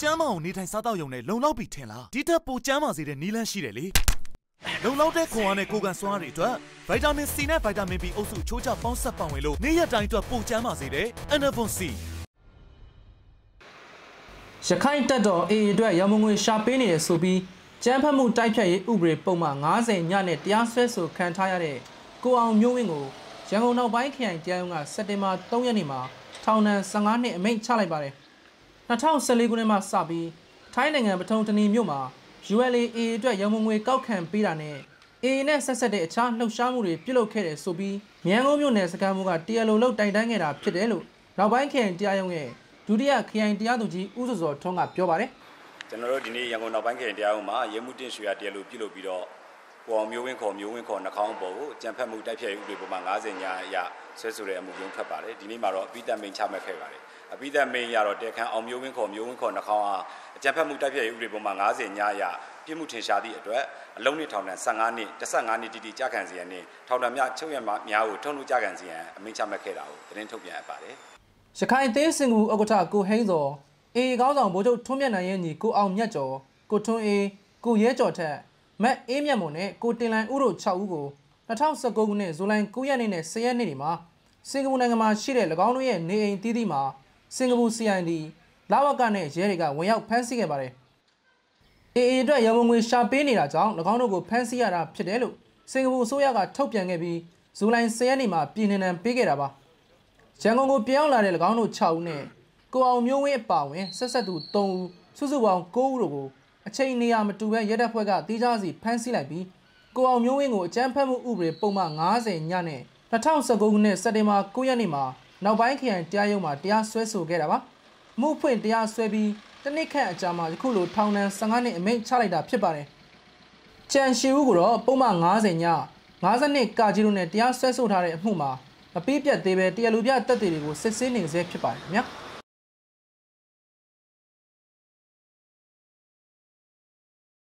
ကျမ်းမာအောင်နေထိုင်စားတော့ရုံနဲ့လုံလောက်ပြီထင်လားဒီထက်ပိုကျမ်းမာစေတဲ့နည်းလမ်းရှိတယ်လေလုံလောက်တဲ့ခွန်အားနဲ့ကိုယ်ကန်စွမ်းအားတွေအတွက်ဗိုက်တာမင် C နဲ့ဗိုက်တာမင် B အုပ်စုချိုးချပေါင်းစပ်ပံ့ဝင်လို့နေ့ရက်တိုင်းအတွက်ပိုကျမ်းမာစေတဲ့ Enervon C ရခိုင်တပ်တော် AA အတွက်ရမုံငွေရှာပေးနေတယ်ဆိုပြီးကျန်းဖတ်မှုတိုက်ဖြတ်ရေးဥပဒေပုံမှန်90ညနဲ့တရားစွဲဆိုခံထားရတဲ့ကိုအောင်မျိုးဝင်းကိုရန်ကုန်နောက်ပိုင်းခရိုင်တရားရုံးကစက်တင်ဘာ3ရက်နေ့မှာထောင်ဒဏ်15နှစ်အမိန့်ချလိုက်ပါတယ်2014ခုနှစ်မှာစပြီးထိုင်းနိုင်ငံပထုံတနီမြို့မှာ ULA-AA အတွက်ရမုံငွေကောက်ခံပေးတာနဲ့ AA နဲ့ဆက်ဆက်တဲ့အခြားလှုပ်ရှားမှုတွေပြုလုပ်ခဲ့တယ်ဆိုပြီးမြန်ကုန်မြို့နယ်စခန်းမှုကတရားလိုလုပ်တိုင်တန်းခဲ့တာဖြစ်တယ်လို့နောက်ပိုင်းခရိုင်တရားရုံးရဲ့ဒုတိယခရိုင်တရားသူကြီးဦးစောစောထွန်းကပြောပါတယ်ကျွန်တော်တို့ဒီနေ့ရန်ကုန်နောက်ပိုင်းခရိုင်တရားရုံးမှာရဲမှုတင်ရွှေရတရားလိုပြုလုပ်ပြီးတော့ပေါ်မျိုးဝင်းခေါ်နှာခေါင်းပေါ်ကိုကြံဖက်မှုတိုက်ဖြတ်ရေးဥပဒေပုံမှန်90ညအရဆွဲဆိုတဲ့အမှုရုံးထွက်ပါတယ်ဒီနေ့မှာတော့အပိသက်မိန်ချမှတ်ခဲ့ပါတယ်အပိသက်မိန်ရတော့တေခမ်းအောင်မျိုးဝင်းခေါ်နှာခေါင်းအားကြံဖက်မှုတိုက်ဖြတ်ရေးဥပဒေပုံမှန်90ညအရပြစ်မှုထင်ရှားသည့်အတွက်အလုံးနှစ်ထောင်ဒဏ်15နှစ်15နှစ်တိတိကြာခံစီရန်နဲ့ထောင်ဒဏ်များချုပ်ရများကိုထုံးလို့ကြာခံစီရန်အမိန့်ချမှတ်ခဲ့တာကိုသတင်းထုတ်ပြန်အပ်ပါတယ်ရခိုင်သေးစင်ကူဥက္ကဋ္ဌကိုဟိန်းစောအေကောင်းဆောင်ဗိုလ်ချုပ်ထွန်းမြတ်နိုင်ရဲ့ညီကိုအောင်မြတ်ကျော်ကိုထွန်းအေးကိုရဲကျော်ထက်မတ်အေးမြတ်မွန်နဲ့ကိုတင်လိုင်ဦးတို့6ဦးကို2019ခုနှစ်ဇူလိုင်9ရက်နေ့နဲ့10ရက်နေ့တွေမှာစင်ကာပူနိုင်ငံမှာရှိတဲ့၎င်းတို့ရဲ့နေအိမ်တီးတီးမှာစင်ကာပူ CID လာဝကနဲ့ရဲတွေကဝင်ရောက်ဖမ်းဆီးခဲ့ပါတယ်။ AA အတွက်ရမုံငွေရှာပေးနေတာကြောင့်၎င်းတို့ကိုဖမ်းဆီးရတာဖြစ်တယ်လို့စင်ကာပူအစိုးရကထုတ်ပြန်ခဲ့ပြီးဇူလိုင်10ရက်နေ့မှာပြည်နှင်ဒဏ်ပေးခဲ့တာပါ။ရန်ကုန်ကိုပြောင်းလာတဲ့၎င်းတို့6ဦးနဲ့ကိုအောင်မျိုးဝင်းအပါအဝင်ဆက်ဆက်သူ3ဦးစုစုပေါင်း9ဦးတို့ကိုအချိန်နေရာမတူဘဲရဲတပ်ဖွဲ့ကတီးခြားစီဖမ်းဆီးလိုက်ပြီးကိုအောင်မျိုးဝင်းကိုအကြမ်းဖက်မှုဥပဒေပုံမှန်90ညနဲ့2019ခုနှစ်စက်တင်ဘာ9ရက်နေ့မှာနောက်ပိုင်းခရိုင်တရားရုံးမှာတရားစွဲဆိုခဲ့တာပါမှုဖွင့်တရားစွဲပြီးတနစ်ခန့်အကြာမှာယခုလိုထောင်ဒဏ်15နှစ်အမိန့်ချလိုက်တာဖြစ်ပါတယ်ကြံရှိဦးကိုတော့ပုံမှန်90ည52ကာကြီးတို့နဲ့တရားစွဲဆိုထားတဲ့အမှုမှာမပြီးပြတ်သေးပဲတရားလူပြတက်သေးတွေကိုစစ်ဆေးနေဆဲဖြစ်ပါတယ်ခင်ဗျာ